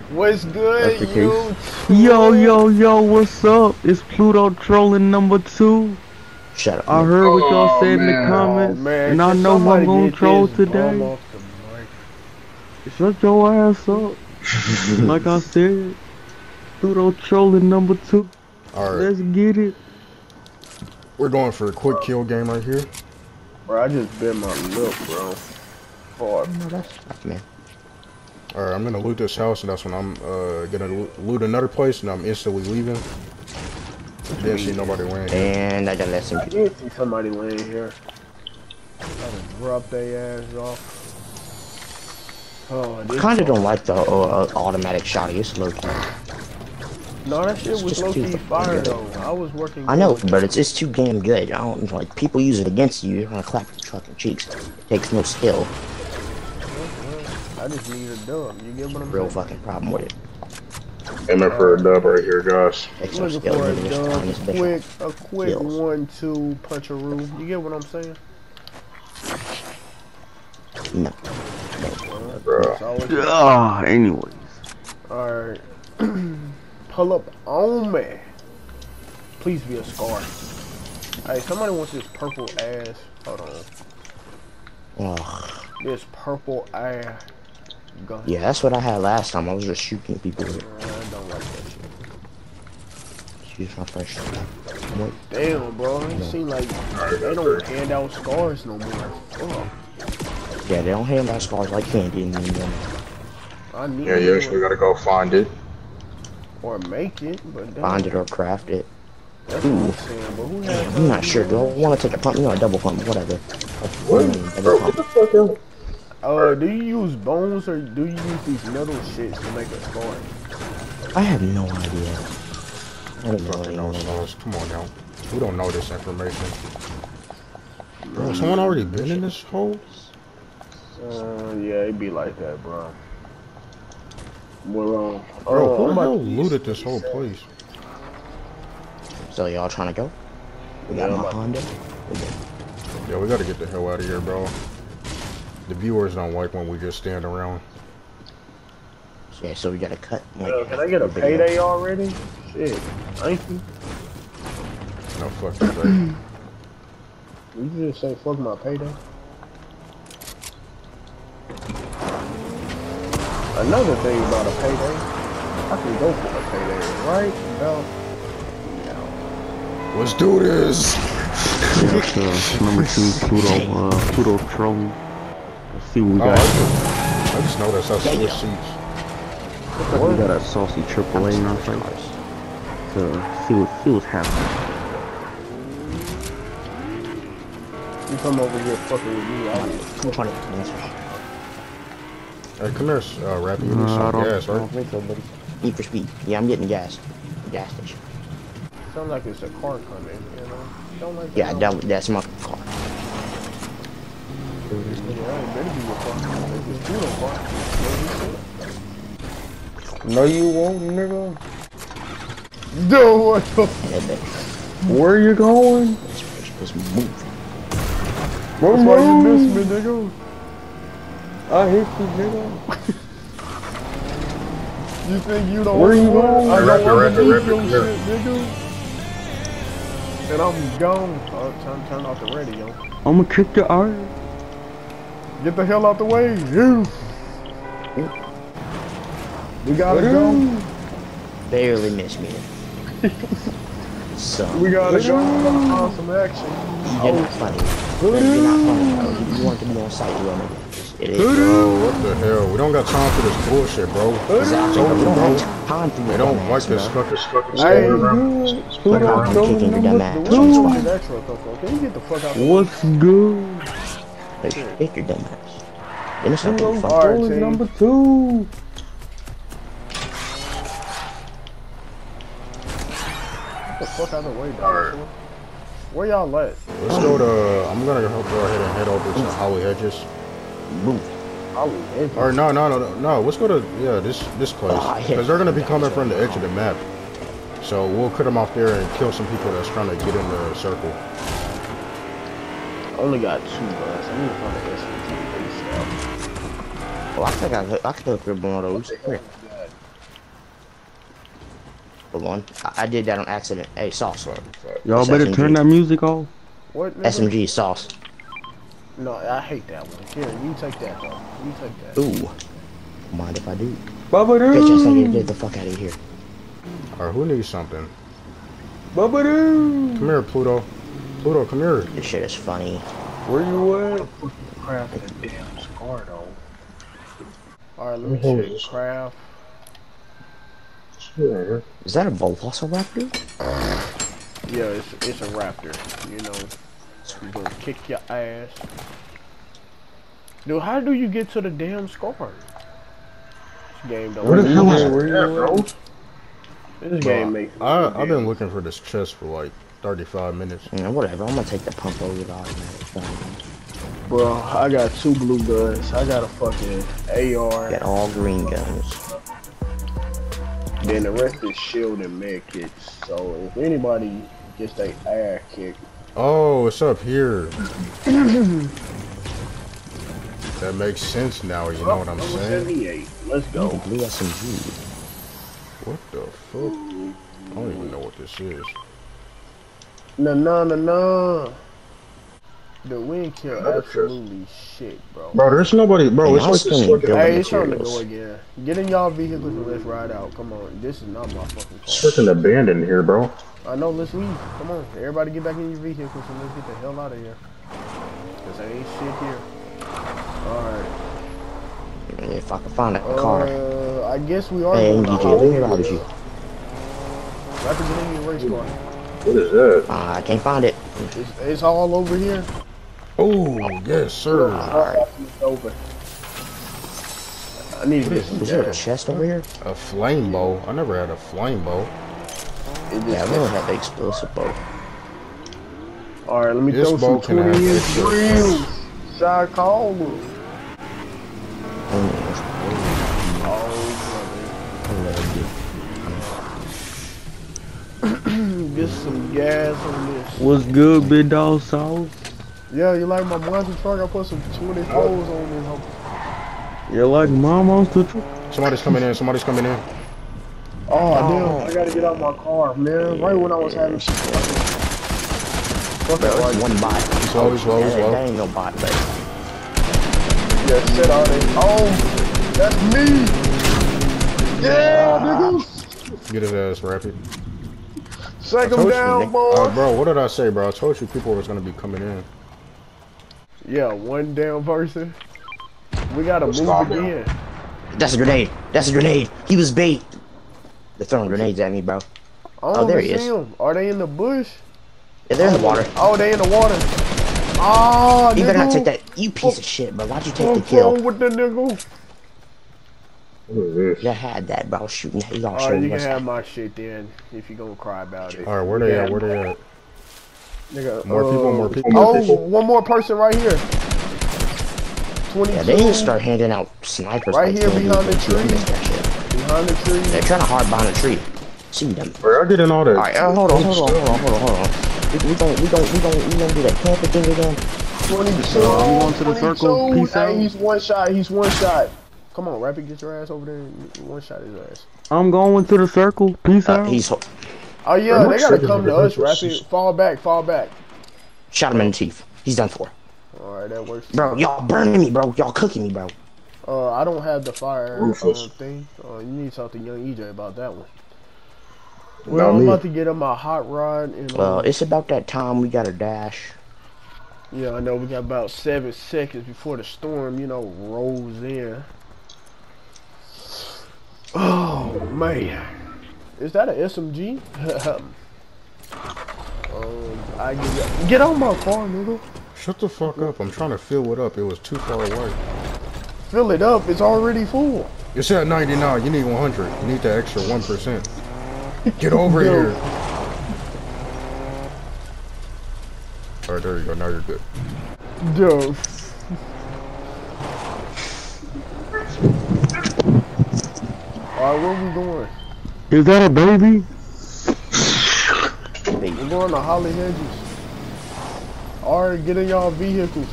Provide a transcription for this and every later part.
What's That's good, the case. YouTube? Yo, what's up? It's Pluto trolling number 2. Shut up, I nigga. heard what y'all Oh said in the man. Oh comments, man, and I can know who I'm somebody gonna get troll this bum today. off the mic? Shut your ass up. Like I said, Pluto trolling number 2. Alright, Let's get it. we're going for a quick kill game right here. Bro, I just bit my lip, bro. Hard. No, that's man. Alright, I'm gonna loot this house, and that's when I'm gonna loot another place, and I'm instantly leaving. Didn't see nobody laying here. And I got less I than did see somebody laying here. Gotta drop their ass off. Oh, I this kinda don't hard. like the automatic shotty. It's low key. No, that shit It's was just low too key fucking fire good. though. I was working I good know, with but that. it's too damn good. I don't like people use it against you. You're gonna clap your fucking cheeks. It takes no skill. I just need a dub. You get what I'm Real saying? fucking problem with it. Aiming for a dub right here, guys. Takes no Looking skill. for a Nigga, just dub, throwing this bitch a off. quick Kills. 1-2 puncheroo. You get what I'm saying? No. Bro. Anyways. Alright. Pull up on me. Please be a scar. Hey, somebody wants this purple ass. Hold on. Ugh. This purple ass gun. Yeah, that's what I had last time. I was just shooting people with it. I don't like that shit. Use my first shot. Damn, bro. It seems like they don't hand out scars no more. Oh, Yeah, they don't hand out scars like candy anymore. I need Yeah, you actually gotta go find it. or make it, but damn. Find it or craft it. That's what I'm saying, but who has I'm not sure. Do I want to take a pump? You know, a double pump, whatever. What? Double Bro, get pump. the fuck out. do you use bones or do you use these metal shits to make a scar? I have no idea. I don't Fucking know. no sauce. Come on now. We don't know this information. Bro, someone already been in this hole? Yeah, it be like that, bro. Well, Bro, who I'm the hell about to looted this whole place? So y'all trying to go? We got Yeah, my I'm Honda. Yeah, we gotta get the hell out of here, bro. The viewers don't like when we just stand around. Yeah, so we gotta cut. Yo, can I get a payday already? Shit, thank you. No fucking thing. You just say fuck my payday. Another thing about a payday, I can go for a payday, right? No. Let's do this! Number 2, Pluto trolling. Let's see what we Oh, got. I just noticed I switched seats. We got a saucy AAA in our fight. So see what's happening. You come over here fucking with me, I'll I'm trying to answer. Hey, come here, Rappy. You need I some don't- gas, I right? don't think so, buddy. Need for speed. Yeah, I'm getting gas. Gas station. sound like it's a car coming, you know? Don't like Yeah, that. that's my car. Yeah, it better be your car. It's your car. No, you won't, nigga. Dude, what the And then Where you going? just move. That's why you miss me, nigga. I hit you, nigga. You think you don't Where you want? going? I Rapper, don't rapper, underneath your rapper, shit, nigga. And I'm gone. Oh, turn off the radio. I'ma kick your ass. Get the hell out the way, you. We gotta go. Barely missed me. So We gotta go. On some action. you're not funny. You're not funny, bro. You want to be on site, you wanna do this. It is. Bro, what the hell? We don't got time for this bullshit, bro. Exactly. Told We you, don't bro. have time for They your don't dumb like ass, this bro. fucking Hey, standing around. I'm kicking your dumb ass. Where you want that truck up for? Can you get the fuck out? What's good? Hey, kick your dumb ass. Then it's not Pluto gonna fuck. Alright, trolling team. number 2. Get the fuck out of the way, dog. Where y'all at? Let's go to. I'm gonna go ahead and head over to Holly Hedges. Move. Or no. Let's go to this place Oh, yeah. because they're gonna be coming from the edge of the map. So we'll cut them off there and kill some people that's trying to get in the circle. I only got 2 guns. I need to find an SMG. Oh, I think I could have one of those. Here. purple one. I did that on accident. Hey, sauce. Y'all It's better SMG. turn that music off. What? Nigga? SMG sauce. No, I hate that one. Here, you take that though. You take that. Ooh. Mind if I do? Bubba Bitch, I say doo. get the fuck out of here. Alright, who needs something? Bubba doo. Come here, Pluto. Pluto, come here. This shit is funny. Where you at? Craft that damn scar though. Alright, let me check craft. Is that a Velociraptor? Yeah, it's a raptor. You know, he's gonna kick your ass. Dude, how do you get to the damn scar? This game don't. Where the hell is Where that, you bro? at? This game makes. I've been looking for this chest for like 35 minutes. Yeah, whatever. I'm gonna take the pump over the automatic. Bro, I got 2 blue guns. I got a fucking AR. Got all green guns. Then the rest is shield and med kits. So if anybody gets their ass kicked, Oh, it's up here. That makes sense now, you know what I'm level saying? 78. Let's go. The blue SMG. What the fuck? I don't even know what this is. No. The wind kill absolutely shit, bro. Bro, there's nobody. Bro, Hey, it's I like was this feeling fucking, building Hey, it's time to materials. go again. Get in y'all vehicles and let's ride out. Come on, this is not my fucking it's car. freaking abandoned here, bro. I know, let's leave. Come on, everybody get back in your vehicles and let's get the hell out of here. Cause there ain't shit here. Alright. If I can find a car. I guess we are Hey, going NGG, to let me ride with you. Rapid get in your race car. What is that? I can't find it. It's all over here. Oh, yes, sir. Alright. It's over. I need to get some Is there a gas. chest over here? A flame bow. I never had a flame bow. Yeah, I never had the explosive bow. Alright, let me This throw bow some can have 20-inch extra drills. Shot caller. Oh, brother. Get some gas on this. What's good, big dog sauce? Yeah, you like my monster truck? I put some 24s on this. You like mama's to Somebody's coming in. Somebody's coming in. Oh, damn. I gotta get out my car, man. Right when I was having shit. Fuck Bro, that, it's one bot. Slow, slow, That slow. ain't no bot, but Yeah, shit all day. Oh, that's me. Yeah, nigga. Get his ass rapid. Shake him told you, down, Nick. boy. Bro, what did I say, bro? I told you people was gonna be coming in. Yeah, one down person. We gotta move again. that's a grenade. That's a grenade. He was bait. They're throwing grenades at me, bro. I don't there even he see is. them. Are they in the bush? Yeah, they're in the water. Oh, they in the water. Oh, You better not take nigga. that. You piece of shit, bro. Why'd you take the What's kill? wrong with the nigga? Yeah, I had that, bro. I was shooting. He's all Alright, shooting. you can What's have that? my shit then, if you gonna cry about it. Alright, where they at? Where they at? Nigga, More people. Oh, one more person right here. 22. Yeah, they need to start handing out snipers. Right like here candy behind the and shit. I tree. miss that shit. Behind the tree. They're trying to hard behind a tree. See them. Bro, I getting all that. Alright, hold on. We gonna do that camping thing again. 22. you going to the circle? 22. Peace Hey, out. he's one shot. He's one shot. Come on, Rapid, get your ass over there and one shot his ass. I'm going to the circle. Peace out. He's Oh yeah, Bro, they gotta second come to degree us, Rapid. Fall back, fall back. shot him in the teeth. He's done for. Alright, that works. Bro, y'all burning me, bro. Y'all cooking me, bro. I don't have the fire Rufus. thing. You need to talk to Young EJ about that one. Not Well, I'm me. about to get him a hot rod and Well, it's about that time we gotta dash. yeah, I know we got about 7 seconds before the storm, rolls in. Oh man, is that an SMG? I get on my car, nigga. Shut the fuck up. I'm trying to fill it up. It was too far away. Fill it up. It's already full. It's at 99. You need 100. You need that extra 1%. Get over here. Alright, there you go. Now you're good. Dude. Alright, where we going? Is that a baby? We're going to Holly Hedges. Alright, get in y'all vehicles.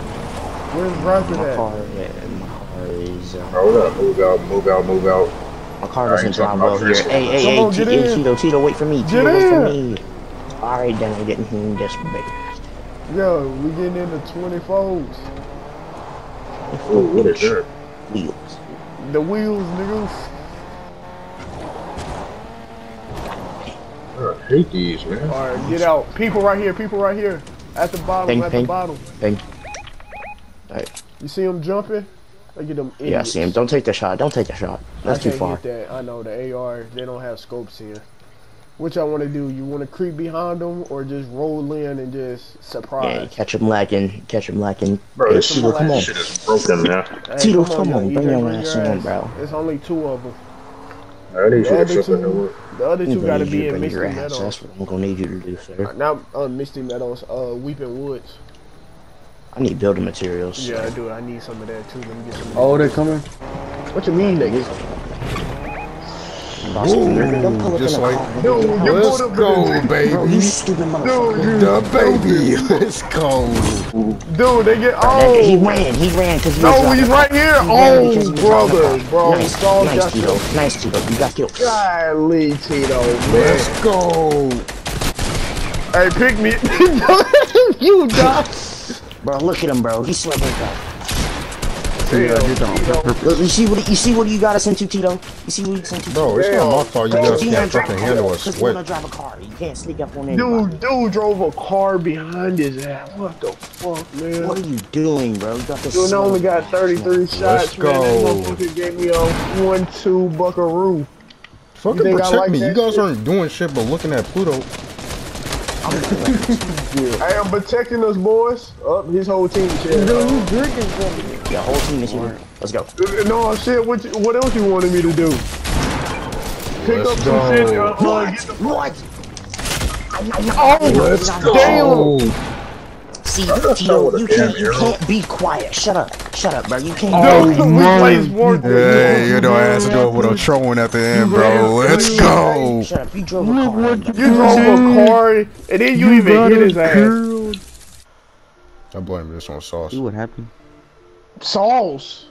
Where's Rapid My at? car, yeah, my car is. Hold up. Move out. My car doesn't drive well here. Hey, Come on, get in. Tito, wait for me. Get Tito, wait for in. me. Alright, then I didn't hear this big. Yo, we getting into 24s. Ooh, what is that? Wheels. The wheels, nigga. I hate these, man. Alright, get out. People right here. At the bottom, Ping. bottom. Ping. Alright. You see them jumping? Look at them idiots. Yeah, I see him. Don't take the shot. That's too far. Hit that. I know, the AR, they don't have scopes here. Which I want to do? You want to creep behind them or just roll in and just surprise? Yeah, catch him lacking. Bro, this Tito, come on. shit is broken, man. Hey, Tito, come on. Bring your EJ, ass on, bro. There's only 2 of them. I need The you to other shut that door. two, the other two gotta be in Bring Misty your ass. Meadows. That's what I'm gonna need you to do, sir. Not Misty Meadows, Weeping Woods. I need building materials. Yeah, I do. I need some of that too. Let me get some. Of Oh, they coming? What you mean, niggas? Don't pull up Just in a like, car. Dude, you let's pulled up go, Bro, you baby. stupid motherfucker. The baby. Let's go. Dude, they get. He Oh, ran because he was no, dropping he's the right car. here. He ran because he Oh, was dropping the brother, car. bro. Nice, Saul nice, got Tito. killed. Nice, Tito. You got killed. Golly, Tito, man. Let's go. Hey, pick me. You die. Bro, look at him, bro. He's sweating up. Damn, Look, you see what you got us into, Tito? You see what you sent to? Bro, it's not my fault. You guys can't fucking handle a Because you wanna sweat. drive a car. You can't sneak up on anybody. Dude drove a car behind his ass. What the fuck, man? What are you doing, bro? You got this. Dude, I only got 33 shots, man. go. That motherfucker gave me a 1-2 buckaroo. Fucking think I protect like me. that You guys shit? aren't doing shit but looking at Pluto. I am protecting us, boys. Up, his whole team is here. Dude, you drinking something? Your whole team is here. Let's go. No, shit. What else you wanted me to do? Pick Let's up some go. shit. What? What? Oh, Let's go. damn. See, Tito, you can't be quiet. Shut up, bro. You can't. Dude, we play sport. Yeah, you know I had to do it with a trolling at the end, bro. Let's go. Shut up. You drove a car. You drove a car, and then you even hit his ass. Killed. I blame this on Sauce. See what happened? Sauce.